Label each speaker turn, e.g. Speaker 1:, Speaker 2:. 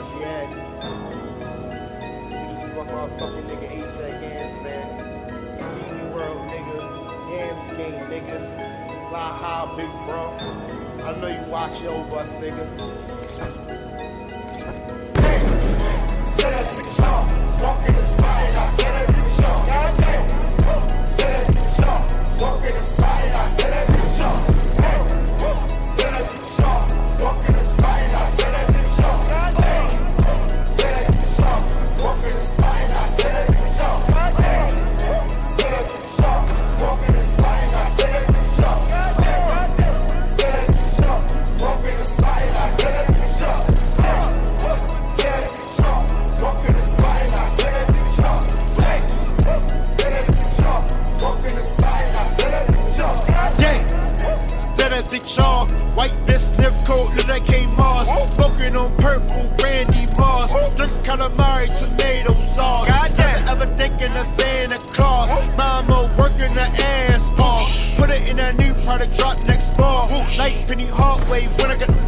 Speaker 1: thought she had it. This is my motherfucking nigga ASAP Yams, man. Stevie World, nigga. Yams game, nigga. Fly high, big bro. I know you watch over us, nigga.
Speaker 2: Set that bitch off, walk in the spot and I set that bitch off. Goddamn. Set that bitch off, walk in the spot and I set that bitch off. Set that bitch off, walk in the spot and I set that bitch off. Goddamn. Set that bitch off, walk in the spot and I set that bitch off. Goddamn. Set that bitch off, walk in the spot and I set that bitch off. Goddamn. Set that bitch off, walk in the spot and I set that bitch off. Walk in the spot and I set that bitch off. Set that bitch off. Walk in the spot and I set that bitch off.
Speaker 3: Yeah, set that bitch off. White bitch, sniff coat, look like K-Mars. Smoking on purple, Randy Moss. Drink calamari, tomato sauce. Never ever thinking of Santa Claus. Mama working her ass off. Put it in a new product, drop next fall. Night penny hallway when I get